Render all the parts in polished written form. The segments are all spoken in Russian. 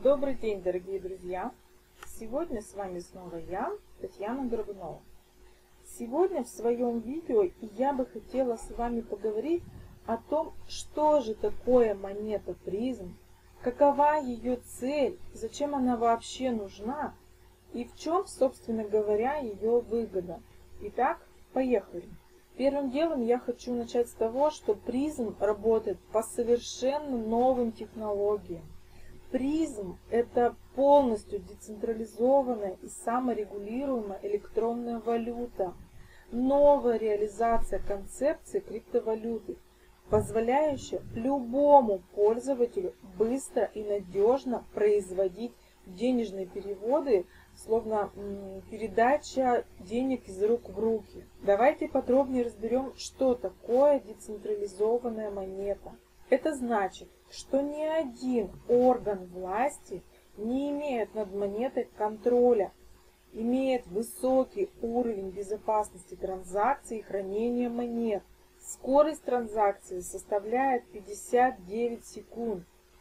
Добрый день, дорогие друзья! Сегодня с вами снова я, Татьяна Горбунова. Сегодня в своем видео я бы хотела с вами поговорить о том, что же такое монета призм, какова ее цель, зачем она вообще нужна и в чем, собственно говоря, ее выгода. Итак, поехали! Первым делом я хочу начать с того, что призм работает по совершенно новым технологиям. Призм – это полностью децентрализованная и саморегулируемая электронная валюта, новая реализация концепции криптовалюты, позволяющая любому пользователю быстро и надежно производить денежные переводы, словно передача денег из рук в руки. Давайте подробнее разберем, что такое децентрализованная монета. Это значит, что ни один орган власти не имеет над монетой контроля, имеет высокий уровень безопасности транзакций и хранения монет. Скорость транзакции составляет 59 секунд.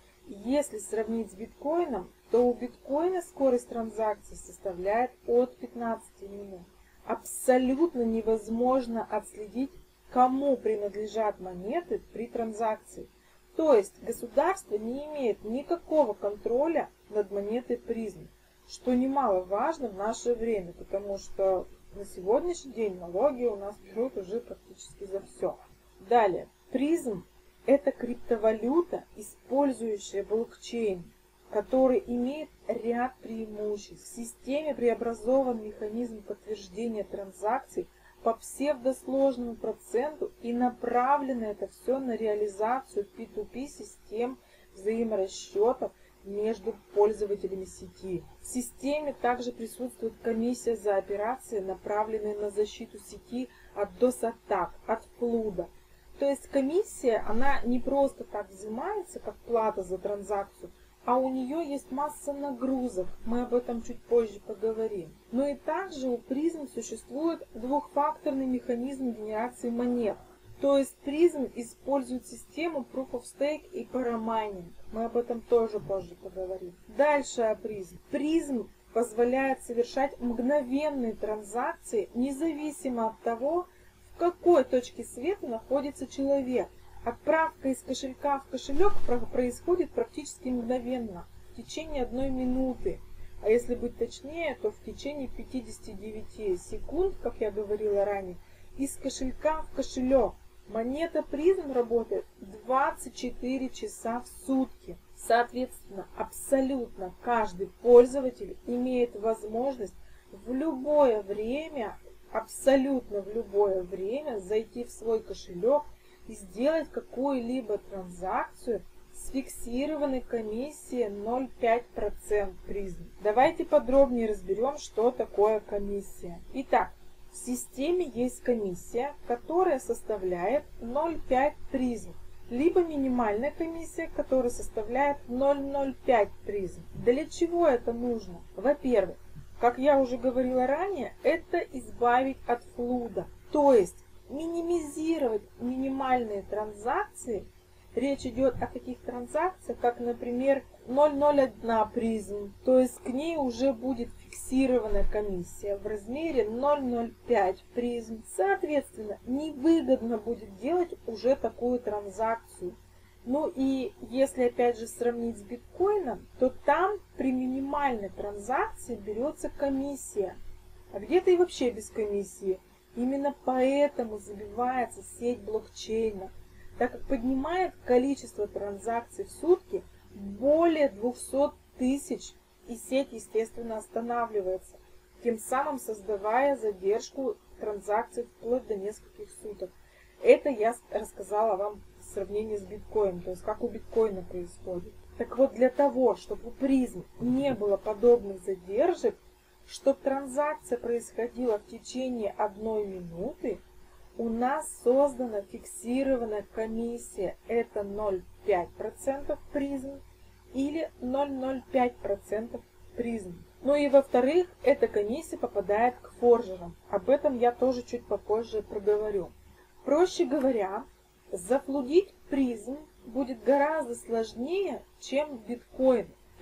Если сравнить с биткоином, то у биткоина скорость транзакции составляет от 15 минут. Абсолютно невозможно отследить, кому принадлежат монеты при транзакции. То есть государство не имеет никакого контроля над монетой призм, что немаловажно в наше время, потому что на сегодняшний день налоги у нас берут уже практически за все. Далее, призм – это криптовалюта, использующая блокчейн, который имеет ряд преимуществ. В системе преобразован механизм подтверждения транзакций по псевдосложному проценту, и направлено это все на реализацию P2P систем взаиморасчетов между пользователями сети. В системе также присутствует комиссия за операции, направленные на защиту сети от DOS-атак, от флуда. То есть комиссия, она не просто так взимается, как плата за транзакцию, а у нее есть масса нагрузок, мы об этом чуть позже поговорим. Но и также у призм существует двухфакторный механизм генерации монет. То есть призм использует систему Proof of Stake и Paramaining. Мы об этом тоже позже поговорим. Дальше о призм. Призм позволяет совершать мгновенные транзакции, независимо от того, в какой точке света находится человек. Отправка из кошелька в кошелек происходит практически мгновенно, в течение 1 минуты. А если быть точнее, то в течение 59 секунд, как я говорила ранее, из кошелька в кошелек. Монета призм работает 24 часа в сутки. Соответственно, абсолютно каждый пользователь имеет возможность в любое время, абсолютно в любое время зайти в свой кошелек и сделать какую-либо транзакцию с фиксированной комиссией 0,5% призм. Давайте подробнее разберем, что такое комиссия. Итак, в системе есть комиссия, которая составляет 0,5 призм, либо минимальная комиссия, которая составляет 0,05 призм. Для чего это нужно? Во-первых, как я уже говорила ранее, это избавить от флуда, то есть минимизировать минимальные транзакции. Речь идет о таких транзакциях, как, например, 0,01 призм, то есть к ней уже будет фиксированная комиссия в размере 0,05 призм. Соответственно, невыгодно будет делать уже такую транзакцию. Ну и если опять же сравнить с биткоином, то там при минимальной транзакции берется комиссия, а где-то и вообще без комиссии. Именно поэтому забивается сеть блокчейна, так как поднимает количество транзакций в сутки более 200 тысяч, и сеть, естественно, останавливается, тем самым создавая задержку транзакций вплоть до нескольких суток. Это я рассказала вам в сравнении с биткоином, то есть как у биткоина происходит. Так вот, для того, чтобы у призм не было подобных задержек, чтобы транзакция происходила в течение 1 минуты, у нас создана фиксированная комиссия. Это 0,5% призм или 0,05% призм. Ну и во-вторых, эта комиссия попадает к форжерам. Об этом я тоже чуть попозже проговорю. Проще говоря, зафлудить призм будет гораздо сложнее, чем биткоин.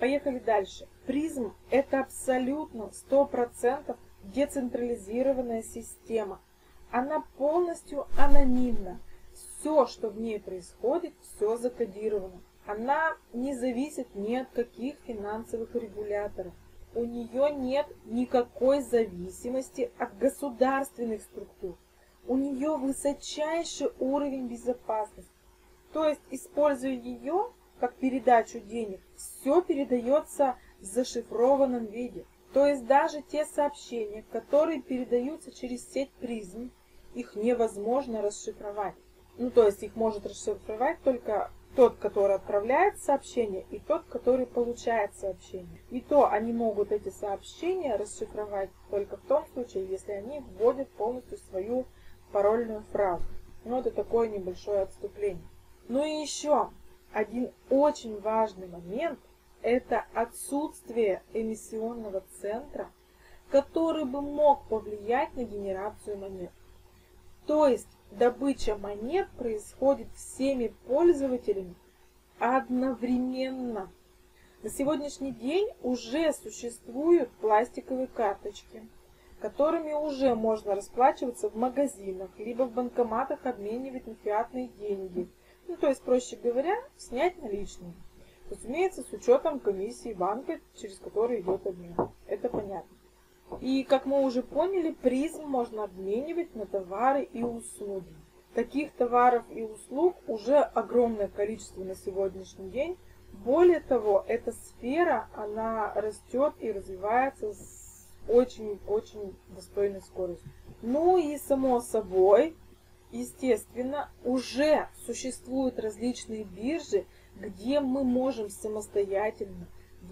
Поехали дальше. Призм — это абсолютно 100% децентрализированная система. Она полностью анонимна. Все, что в ней происходит, все закодировано. Она не зависит ни от каких финансовых регуляторов. У нее нет никакой зависимости от государственных структур. У нее высочайший уровень безопасности. То есть, используя ее как передачу денег, все передается в зашифрованном виде. То есть даже те сообщения, которые передаются через сеть призм, их невозможно расшифровать. Ну, то есть их может расшифровать только тот, который отправляет сообщение, и тот, который получает сообщение. И то они могут эти сообщения расшифровать только в том случае, если они вводят полностью свою парольную фразу. Ну, это такое небольшое отступление. Ну и еще один очень важный момент – это отсутствие эмиссионного центра, который бы мог повлиять на генерацию монет. То есть добыча монет происходит всеми пользователями одновременно. На сегодняшний день уже существуют пластиковые карточки, которыми уже можно расплачиваться в магазинах, либо в банкоматах обменивать на фиатные деньги. Ну, то есть, проще говоря, снять наличные. Разумеется, с учетом комиссии банка, через который идет обмен. Это понятно. И, как мы уже поняли, призм можно обменивать на товары и услуги. Таких товаров и услуг уже огромное количество на сегодняшний день. Более того, эта сфера, она растет и развивается с очень-очень достойной скоростью. Ну и само собой, естественно, уже существуют различные биржи, где мы можем самостоятельно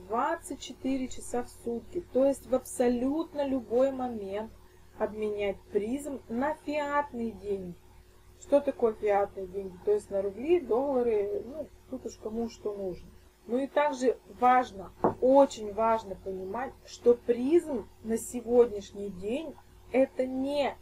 24 часа в сутки, то есть в абсолютно любой момент обменять призм на фиатные деньги. Что такое фиатные деньги? То есть на рубли, доллары, ну, тут уж кому что нужно. Ну и также важно, очень важно понимать, что призм на сегодняшний день это не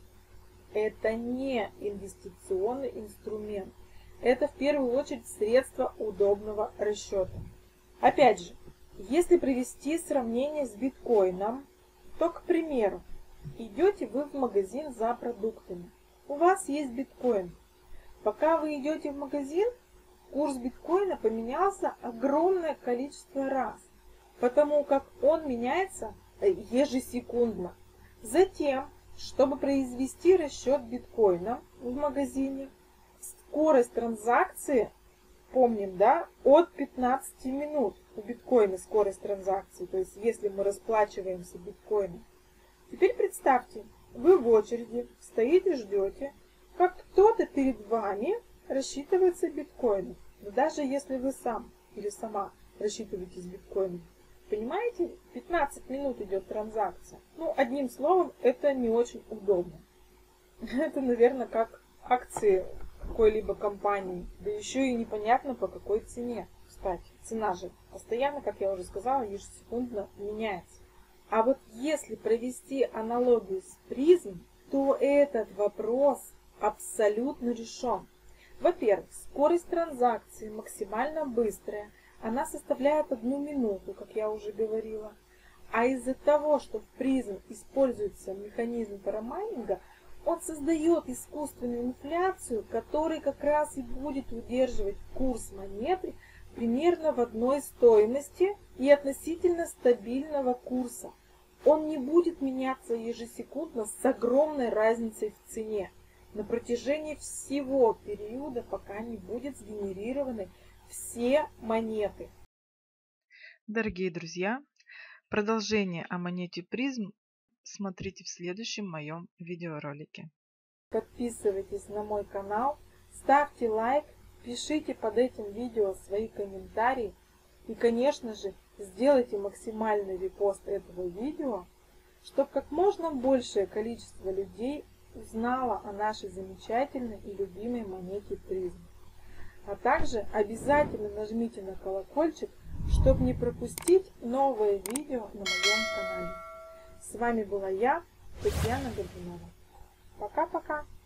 инвестиционный инструмент. Это в первую очередь средство удобного расчета. Опять же, если провести сравнение с биткоином, то, к примеру, идете вы в магазин за продуктами. У вас есть биткоин. Пока вы идете в магазин, курс биткоина поменялся огромное количество раз, потому как он меняется ежесекундно. Затем, чтобы произвести расчет биткоина в магазине, скорость транзакции, помним, да, от 15 минут у биткоина скорость транзакции, то есть если мы расплачиваемся биткоином. Теперь представьте, вы в очереди стоите, ждете, как кто-то перед вами рассчитывается биткоином. Но даже если вы сам или сама рассчитываетесь биткоином, понимаете, 15 минут идет транзакция. Ну, одним словом, это не очень удобно. Это, наверное, как акции какой-либо компании, да еще и непонятно по какой цене. Кстати, цена же постоянно, как я уже сказала, ежесекундно меняется. А вот если провести аналогию с призм, то этот вопрос абсолютно решен. Во-первых, скорость транзакции максимально быстрая, она составляет 1 минуту, как я уже говорила. А из-за того, что в призм используется механизм парамайнинга, он создает искусственную инфляцию, который как раз и будет удерживать курс монеты примерно в одной стоимости и относительно стабильного курса. Он не будет меняться ежесекундно с огромной разницей в цене на протяжении всего периода, пока не будут сгенерированы все монеты. Дорогие друзья, продолжение о монете призм смотрите в следующем моем видеоролике. Подписывайтесь на мой канал, ставьте лайк, пишите под этим видео свои комментарии и, конечно же, сделайте максимальный репост этого видео, чтобы как можно большее количество людей узнало о нашей замечательной и любимой монете призм. А также обязательно нажмите на колокольчик, чтобы не пропустить новое видео на моем канале. С вами была я, Татьяна Горбунова. Пока-пока!